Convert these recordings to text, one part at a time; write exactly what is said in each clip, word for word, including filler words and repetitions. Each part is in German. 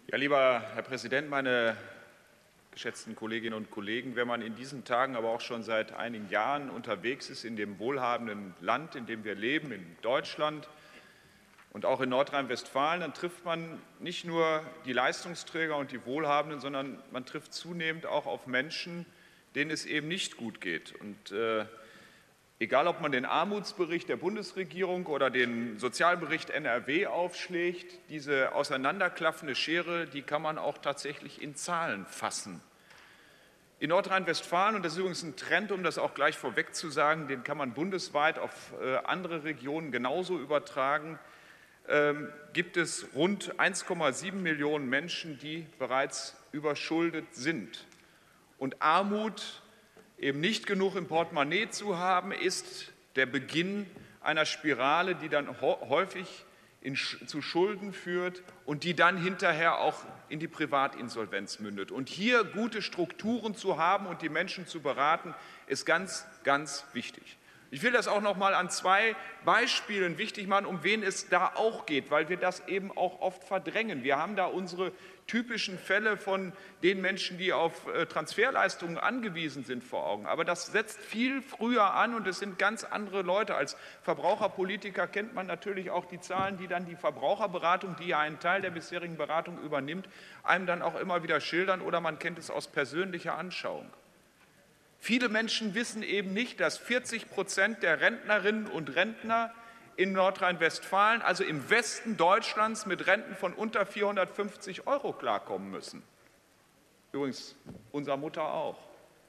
Ja, lieber Herr Präsident, meine geschätzten Kolleginnen und Kollegen, wenn man in diesen Tagen, aber auch schon seit einigen Jahren unterwegs ist in dem wohlhabenden Land, in dem wir leben, in Deutschland und auch in Nordrhein-Westfalen, dann trifft man nicht nur die Leistungsträger und die Wohlhabenden, sondern man trifft zunehmend auch auf Menschen, denen es eben nicht gut geht. Und äh, egal, ob man den Armutsbericht der Bundesregierung oder den Sozialbericht N R W aufschlägt, diese auseinanderklaffende Schere, die kann man auch tatsächlich in Zahlen fassen. In Nordrhein-Westfalen, und das ist übrigens ein Trend, um das auch gleich vorweg zu sagen, den kann man bundesweit auf äh, andere Regionen genauso übertragen, ähm, gibt es rund eins Komma sieben Millionen Menschen, die bereits überschuldet sind. Und Armut, eben nicht genug im Portemonnaie zu haben, ist der Beginn einer Spirale, die dann häufig in, zu Schulden führt und die dann hinterher auch in die Privatinsolvenz mündet. Und hier gute Strukturen zu haben und die Menschen zu beraten, ist ganz, ganz wichtig. Ich will das auch noch mal an zwei Beispielen wichtig machen, um wen es da auch geht, weil wir das eben auch oft verdrängen. Wir haben da unsere typischen Fälle von den Menschen, die auf Transferleistungen angewiesen sind, vor Augen. Aber das setzt viel früher an und es sind ganz andere Leute. Als Verbraucherpolitiker kennt man natürlich auch die Zahlen, die dann die Verbraucherberatung, die ja einen Teil der bisherigen Beratung übernimmt, einem dann auch immer wieder schildern, oder man kennt es aus persönlicher Anschauung. Viele Menschen wissen eben nicht, dass vierzig Prozent der Rentnerinnen und Rentner in Nordrhein-Westfalen, also im Westen Deutschlands, mit Renten von unter vierhundertfünfzig Euro klarkommen müssen. Übrigens unserer Mutter auch.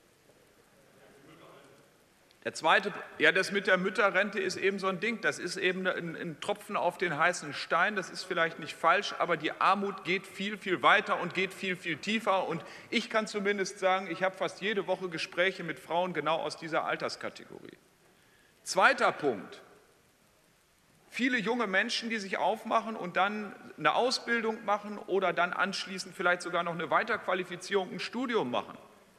Der zweite, ja, das mit der Mütterrente ist eben so ein Ding. Das ist eben ein, ein Tropfen auf den heißen Stein. Das ist vielleicht nicht falsch, aber die Armut geht viel, viel weiter und geht viel, viel tiefer. Und ich kann zumindest sagen, ich habe fast jede Woche Gespräche mit Frauen genau aus dieser Alterskategorie. Zweiter Punkt. Viele junge Menschen, die sich aufmachen und dann eine Ausbildung machen oder dann anschließend vielleicht sogar noch eine Weiterqualifizierung, ein Studium machen.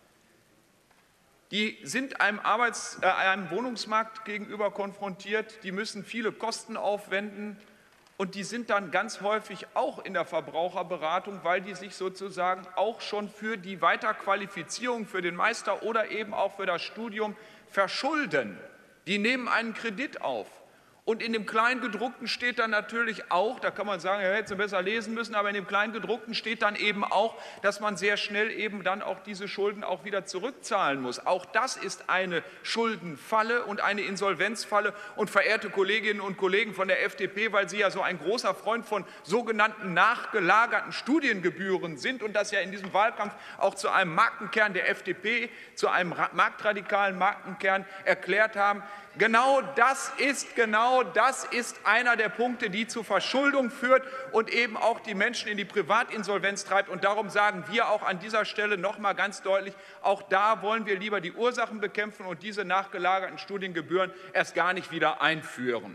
Die sind einem, Arbeits-, äh, einem Wohnungsmarkt gegenüber konfrontiert, die müssen viele Kosten aufwenden und die sind dann ganz häufig auch in der Verbraucherberatung, weil die sich sozusagen auch schon für die Weiterqualifizierung, für den Meister oder eben auch für das Studium verschulden. Die nehmen einen Kredit auf. Und in dem Kleingedruckten steht dann natürlich auch, da kann man sagen, er hätte besser lesen müssen, aber in dem Kleingedruckten steht dann eben auch, dass man sehr schnell eben dann auch diese Schulden auch wieder zurückzahlen muss. Auch das ist eine Schuldenfalle und eine Insolvenzfalle. Und verehrte Kolleginnen und Kollegen von der F D P, weil Sie ja so ein großer Freund von sogenannten nachgelagerten Studiengebühren sind und das ja in diesem Wahlkampf auch zu einem Markenkern der F D P, zu einem marktradikalen Markenkern erklärt haben, Genau das ist, genau das ist einer der Punkte, die zu Verschuldung führt und eben auch die Menschen in die Privatinsolvenz treibt. Und darum sagen wir auch an dieser Stelle noch mal ganz deutlich, auch da wollen wir lieber die Ursachen bekämpfen und diese nachgelagerten Studiengebühren erst gar nicht wieder einführen.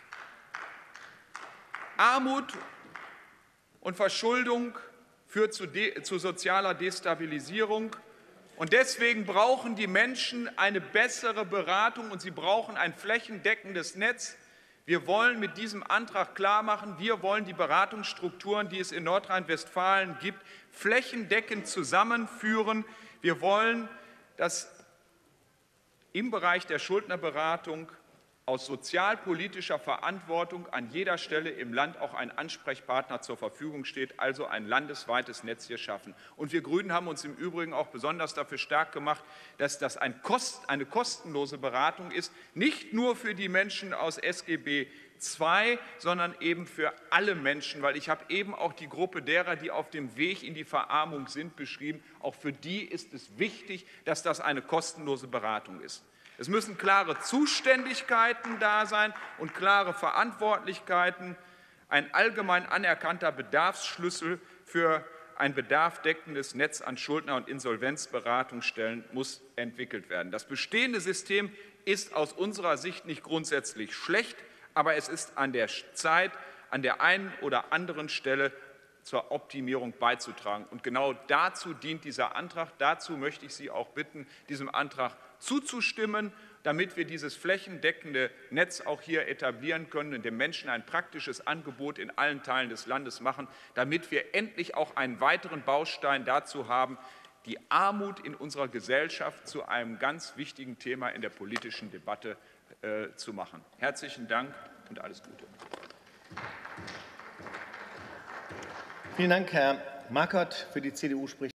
Armut und Verschuldung führt zu, zu sozialer Destabilisierung. Und deswegen brauchen die Menschen eine bessere Beratung und sie brauchen ein flächendeckendes Netz. Wir wollen mit diesem Antrag klarmachen, wir wollen die Beratungsstrukturen, die es in Nordrhein-Westfalen gibt, flächendeckend zusammenführen. Wir wollen, dass im Bereich der Schuldnerberatung aus sozialpolitischer Verantwortung an jeder Stelle im Land auch ein Ansprechpartner zur Verfügung steht, also ein landesweites Netz hier schaffen. Und wir Grünen haben uns im Übrigen auch besonders dafür stark gemacht, dass das ein Kost, eine kostenlose Beratung ist, nicht nur für die Menschen aus S G B zwei, sondern eben für alle Menschen, weil ich habe eben auch die Gruppe derer, die auf dem Weg in die Verarmung sind, beschrieben. Auch für die ist es wichtig, dass das eine kostenlose Beratung ist. Es müssen klare Zuständigkeiten da sein und klare Verantwortlichkeiten. Ein allgemein anerkannter Bedarfsschlüssel für ein bedarfsdeckendes Netz an Schuldner- und Insolvenzberatungsstellen muss entwickelt werden. Das bestehende System ist aus unserer Sicht nicht grundsätzlich schlecht, aber es ist an der Zeit, an der einen oder anderen Stelle zur Optimierung beizutragen. Und genau dazu dient dieser Antrag. Dazu möchte ich Sie auch bitten, diesem Antrag zuzustimmen. damit wir dieses flächendeckende Netz auch hier etablieren können und den Menschen ein praktisches Angebot in allen Teilen des Landes machen, damit wir endlich auch einen weiteren Baustein dazu haben, die Armut in unserer Gesellschaft zu einem ganz wichtigen Thema in der politischen Debatte äh, zu machen. Herzlichen Dank und alles Gute. Vielen Dank, Herr Markert. Für die C D U spricht